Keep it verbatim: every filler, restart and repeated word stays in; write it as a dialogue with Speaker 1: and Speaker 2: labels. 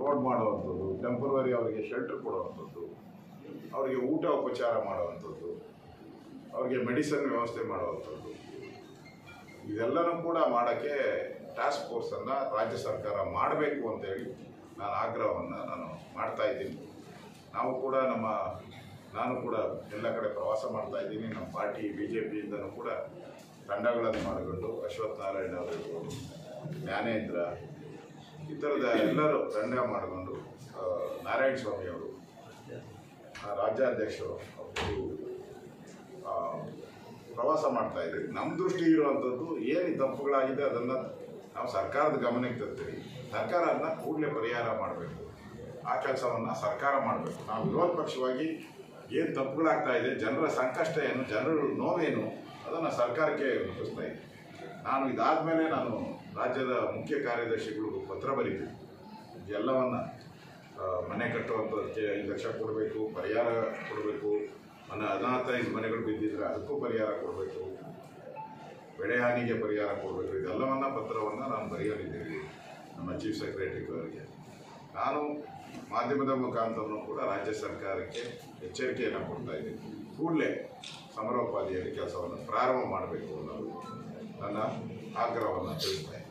Speaker 1: Road ಮಾಡುವಂಥದ್ದು, temporary ಅವರಿಗೆ shelter ಕೊಡುವಂಥದ್ದು, ಅವರಿಗೆ ಊಟ ಉಪಚಾರ ಮಾಡುವಂಥದ್ದು, ಅವರಿಗೆ ಮೆಡಿಸಿನ್ ವ್ಯವಸ್ಥೆ ಮಾಡುವಂಥದ್ದು, ಇದೆಲ್ಲನೂ ಕೂಡ ಮಾಡೋಕ್ಕೆ ಟಾಸ್ಕ್ ಫೋರ್ಸನ್ನು ರಾಜ್ಯ ಸರ್ಕಾರ ಮಾಡಬೇಕು ಅಂತೇಳಿ ನಾನು ಆಗ್ರಹವನ್ನು ನಾನು ಮಾಡ್ತಾ ಇದ್ದೀನಿ. ನಾವು ಕೂಡ ನಮ್ಮ ನಾನು ಕೂಡ ಎಲ್ಲ ಕಡೆ ಪ್ರವಾಸ ಮಾಡ್ತಾ ಇದ್ದೀನಿ. ನಮ್ಮ ಪಾರ್ಟಿ ಬಿ ಜೆ ಪಿಯಿಂದನೂ ಕೂಡ ತಂಡಗಳನ್ನು ಮಾಡಿಕೊಂಡು ಅಶ್ವತ್ಥ ನಾರಾಯಣ ಅವರು, ಜ್ಞಾನೇಂದ್ರ ಈ ಥರದ ಎಲ್ಲರೂ ತಂಡ ಮಾಡಿಕೊಂಡು ನಾರಾಯಣ ಸ್ವಾಮಿ ಅವರು ರಾಜ್ಯಾಧ್ಯಕ್ಷರು ಅವರು ಪ್ರವಾಸ ಮಾಡ್ತಾ ಇದ್ದೀವಿ. ನಮ್ಮ ದೃಷ್ಟಿ ಇರುವಂಥದ್ದು ಏನು ತಪ್ಪುಗಳಾಗಿದೆ ಅದನ್ನು ನಾವು ಸರ್ಕಾರದ ಗಮನಕ್ಕೆ ತರ್ತೀವಿ. ಸರ್ಕಾರ ಅದನ್ನ ಕೂಡಲೇ ಪರಿಹಾರ ಮಾಡಬೇಕು. ಆ ಕೆಲಸವನ್ನು ಸರ್ಕಾರ ಮಾಡಬೇಕು. ನಾವು ವಿರೋಧ ಪಕ್ಷವಾಗಿ ಏನು ತಪ್ಪುಗಳಾಗ್ತಾ ಇದೆ, ಜನರ ಸಂಕಷ್ಟ ಏನು, ಜನರ ನೋವೇನು ಅದನ್ನು ಸರ್ಕಾರಕ್ಕೆ ಮುಟ್ಟಿಸ್ತಾ ಇದ್ದೀನಿ. ನಾನು ಇದಾದ ಮೇಲೆ ನಾನು ರಾಜ್ಯದ ಮುಖ್ಯ ಕಾರ್ಯದರ್ಶಿಗಳಿಗೂ ಪತ್ರ ಬರೀತೀನಿ. ಎಲ್ಲವನ್ನು ಮನೆ ಕಟ್ಟುವಂಥದ್ದಕ್ಕೆ ಐದು ಲಕ್ಷ ಕೊಡಬೇಕು, ಪರಿಹಾರ ಕೊಡಬೇಕು, ಮನೆ ಅನಾಥೈಸ್ ಮನೆಗಳು ಬಿದ್ದಿದ್ರೆ ಅದಕ್ಕೂ ಪರಿಹಾರ ಕೊಡಬೇಕು, ಬೆಳೆ ಹಾನಿಗೆ ಪರಿಹಾರ ಕೊಡಬೇಕು. ಇದೆಲ್ಲವನ್ನ ಪತ್ರವನ್ನು ನಾನು ಬರೆಯಲಿದ್ದೀವಿ ನಮ್ಮ ಚೀಫ್ ಸೆಕ್ರೆಟರಿಗಳಿಗೆ. ನಾನು ಮಾಧ್ಯಮದ ಮುಖಾಂತರನೂ ಕೂಡ ರಾಜ್ಯ ಸರ್ಕಾರಕ್ಕೆ ಎಚ್ಚರಿಕೆಯನ್ನು ಕೊಡ್ತಾ ಇದ್ದೀನಿ. ಕೂಡಲೇ ಸಮರೋಪಾದಿಯಲ್ಲಿ ಕೆಲಸವನ್ನು ಪ್ರಾರಂಭ ಮಾಡಬೇಕು ಅನ್ನೋದು ನನ್ನ ಆಗ್ರಹವನ್ನು ತಿಳಿಸ್ತಾ ಇದ್ದೀನಿ.